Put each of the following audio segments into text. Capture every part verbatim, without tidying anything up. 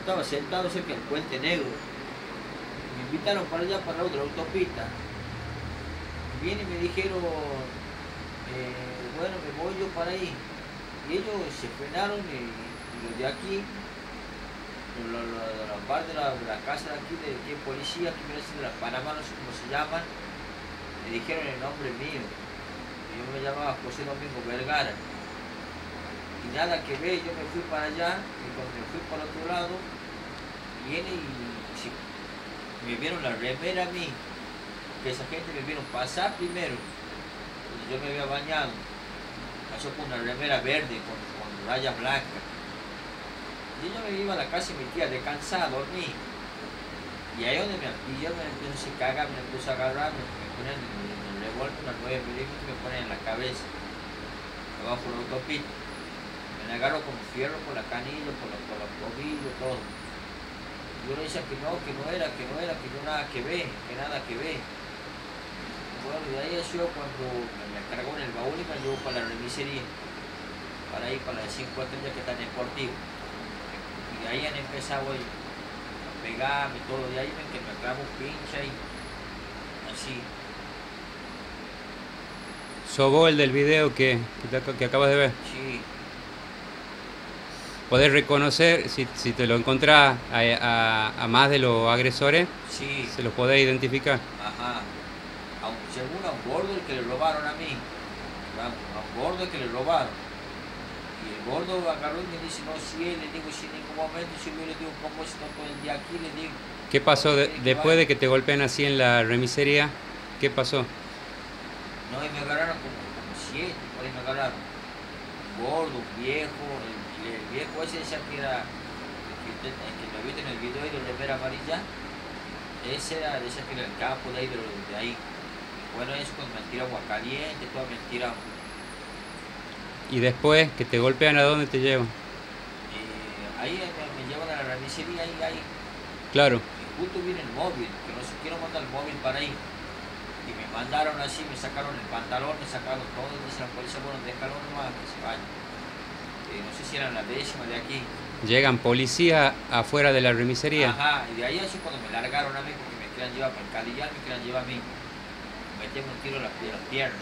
estaba sentado cerca del Puente Negro. Me invitaron para allá, para la otra autopista. Vienen y me dijeron, eh, bueno, me voy yo para ahí. Y ellos se frenaron y, y los de aquí, la, la, la, la parte de la, de la casa de aquí, de aquí en policía, que viene siendo la Panamá, no sé cómo se llaman, me dijeron el nombre mío. Yo me llamaba José Domingo Vergara. Y nada que ver, yo me fui para allá, y cuando me fui para el otro lado, viene y si, me vieron la remera a mí, que esa gente me vieron pasar primero, cuando yo me había bañado, pasó con una remera verde, con, con rayas blancas. Y yo me iba a la casa y me metía a descansar, a dormir. Y ahí donde me pilló, me empezó a cagar, me empezó a agarrar, me, me ponían en el revólver, unas nueve milímetros, me ponían en la cabeza, abajo de la autopista. Me agarro con fierro por la canilla, por los, por los tobillos, todo. Yo le decía que no, que no era, que no era, que no nada que ver, que nada que ver. Bueno, de ahí yo cuando me cargó en el baúl y me llevó para la remisería, para ir para las cinco estrellas que están en Sportivo. Y de ahí han empezado a pegarme y todo, de ahí ven que me clavo un pinche ahí, así. ¿Sos vos el del video que, que, te, que acabas de ver? Sí. ¿Podés reconocer, si, si te lo encontrás a, a, a más de los agresores? Sí. ¿Se los podés identificar? Ajá. A un, según a un gordo el que le robaron a mí. A un gordo el que le robaron. Y el gordo agarró y me dice, no, si él, le digo, si en ningún momento, si yo le digo, ¿cómo es todo el día aquí? Le digo. ¿Qué pasó de, después de que te golpeen así en la remisería? ¿Qué pasó? No, y me agarraron como, como siete, por ahí me agarraron. Un gordo, un viejo, el, el viejo ese decía que era, el que, el que me viste en el video ahí de remera amarilla, ese era, decía que era el capo de ahí, de, de ahí. Bueno, eso con mentira agua caliente, toda mentira. ¿Y después que te golpean, a dónde te llevan? Eh, ahí me, me llevan a la remisería, ahí, ahí. Claro. Y justo viene el móvil, que no sé, quiero mandar el móvil para ahí. Y me mandaron así, me sacaron el pantalón, me sacaron todo, y dice la policía, bueno, déjalo nomás, que se vaya. Eh, no sé si eran la décima de aquí. ¿Llegan policías afuera de la remisería? Ajá, y de ahí así cuando me largaron a mí, porque me querían llevar para el Cadillal, me querían llevar a mí. Me metieron un tiro en las, en las piernas.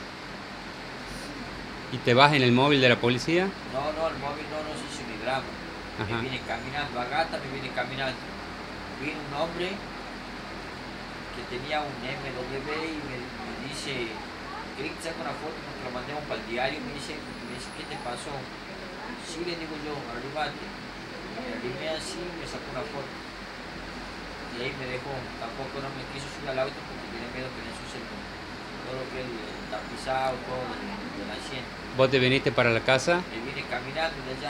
¿Y te vas en el móvil de la policía? No, no, el móvil no, no se hizo ni drama. Ajá. Me viene caminando, a gata me viene caminando. Viene un hombre que tenía un M W y me, me dice, ¿querés que saque una foto? Porque lo mandemos para el diario. Me dice, me dice, ¿qué te pasó? Sí, le digo yo, arribate. Me arrimé así y me sacó una foto. Y ahí me dejó, tampoco no me quiso subir al auto porque tiene miedo que le ensucie todo lo que es el tapizado, todo de, de la asiento. ¿Vos te viniste para la casa? Me vine caminando de allá.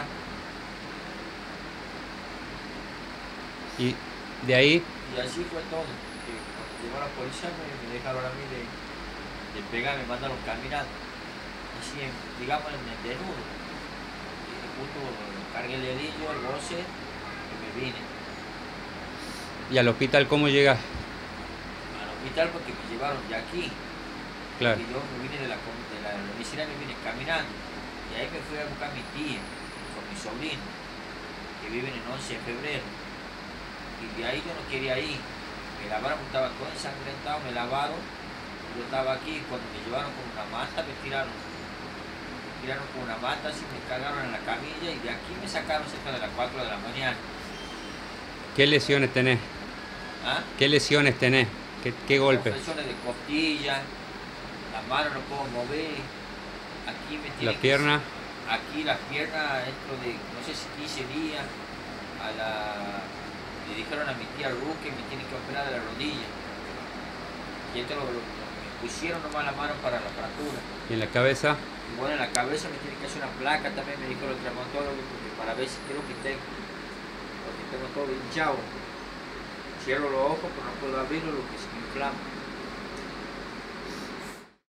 ¿Y de ahí? Y así fue todo. Que cuando llegó la policía me, me dejaron a mí de, de pegar, me mandaron caminando. Así, en, digamos, en el desnudo. Y justo cargué el dedillo, el goce y me vine. ¿Y al hospital cómo llegas? Al hospital porque me llevaron de aquí. Claro. Y yo me vine de la, de la remisería, me vine caminando. Y ahí me fui a buscar a mi tía con mi sobrino, que viven en once de febrero. Y de ahí yo no quería ir. Me lavaron, estaba todo ensangrentado, me lavaron. Yo estaba aquí, cuando me llevaron con una manta, me tiraron. Me tiraron con una manta, así me cargaron en la camilla y de aquí me sacaron cerca de las cuatro de la mañana. ¿Qué lesiones tenés? ¿Ah? ¿Qué lesiones tenés? ¿Qué, qué golpes? Lesiones de costilla, las manos no puedo mover. Aquí me tienen ¿La pierna? Que, aquí las piernas dentro de, no sé si quince días, a la... Le dijeron a mi tía Ru que me tiene que operar de la rodilla. Y esto lo, lo, lo me pusieron nomás la mano para la fractura. ¿Y en la cabeza? Y bueno, en la cabeza me tiene que hacer una placa también, me dijo el traumatólogo, porque para ver si quiero que tengo. Porque tengo todo hinchado. Cierro los ojos, pero no puedo abrirlo, lo que se me inflama.